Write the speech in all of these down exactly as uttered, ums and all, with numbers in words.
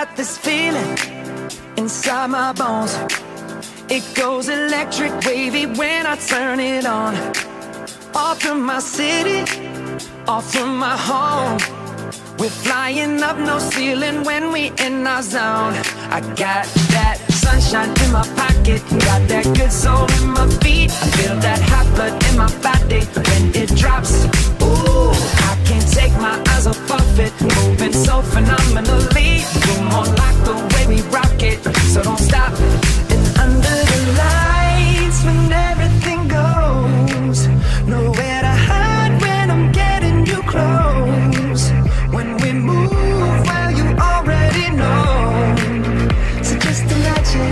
got this feeling inside my bones. It goes electric wavy when I turn it on. Off from my city, off from my home. We're flying up, no ceiling when we in our zone. I got that sunshine in my pocket, got that good soul in my feet. I feel that hot blood in my body when it drops. Ooh, I can't take my eyes off of it, moving so phenomenally. You're more like the way we rock it, so don't stop. And under the lights, when everything goes, nowhere to hide when I'm getting you close. When we move, well, you already know. So just imagine.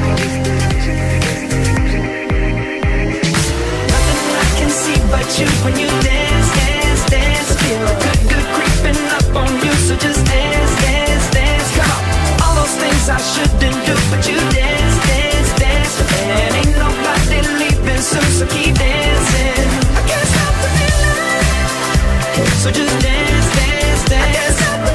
Nothing I can see but you when you dance, dance, dance. Feel good, good creeping up on you. So just dance, dance, dance. Come on. All those things I shouldn't do, but you dance, dance, dance. And ain't nobody leaving soon, so keep dancing. I can't stop the feeling. So just dance, dance, dance.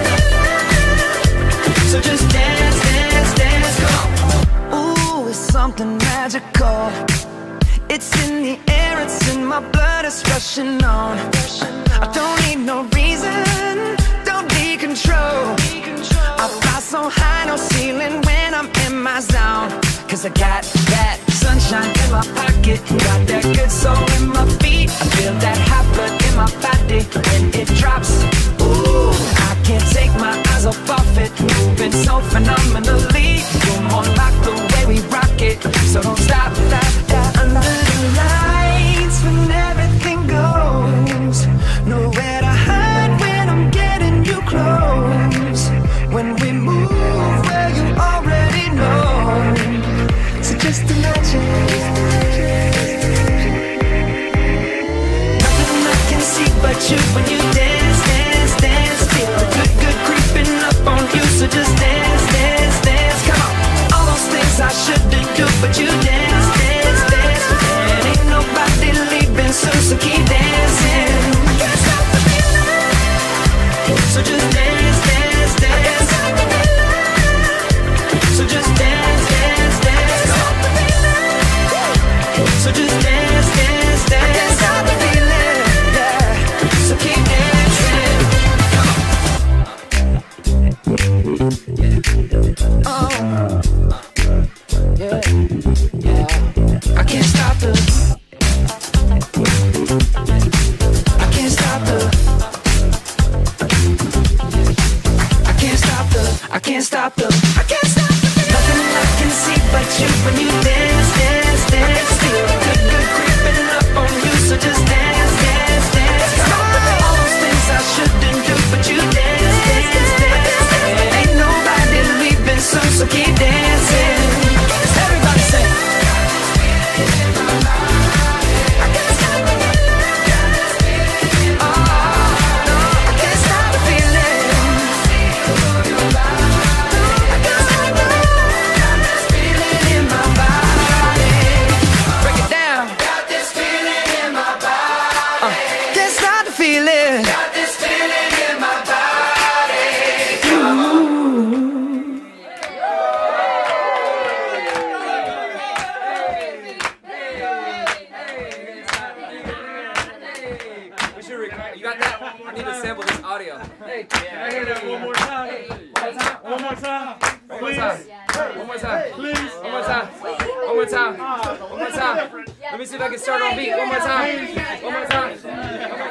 So just dance, dance, dance, come on. Ooh, it's something magical. It's in the air, it's in my blood, it's rushing on. I don't need no reason, don't need control. I fly so high, no ceiling when I'm in my zone. Cause I got that sunshine in my pocket, got that good soul in my feet. I feel that hot blood in my body when it drops. Ooh, I can't take my eyes off of it, moving so phenomenally. You're more like the way we rock it, so don't stop, stop, stop. Under the lights when everything goes, nowhere to hide when I'm getting you close. When we move, well, you already know. So just imagine. Nothing I can see but you when you dance, dance, dance. Feel the good, good creeping up on you. So just dance, dance, dance. Come on. All those things I shouldn't do, but you dance, dance, dance. And ain't nobody leaving soon, so keep dancing. I can't stop the feeling. So just dance, dance, dance. So just dance, dance, dance. So just dance, dance, dance. I can't stop the feeling, yeah. So keep dancing. Oh, yeah, yeah. I can't stop the. I can't stop the. I can't stop the. I can't stop the. I can't stop the. Nothing I can see but you when you dance, dance, dance. Feel good, good creeping up on you. So just dance, dance, dance. All those things I shouldn't do, but you dance, dance, dance. And ain't nobody leaving soon, so keep dancing. Everybody sing. I can't stop the feeling. Oh, no, I can't stop the feeling. I can't stop the feeling in my body. Break it down. Got this feeling in my body. Uh, can't stop the feeling. Got this feeling in my body. Come on. We should record. You got that? I need to sample this audio. Hey, Can I hear that one more time? One more time. one more time. One more time. Please. One more time. One more time. One more time. Let me see if I can start on beat. One more time. One more time. One more time.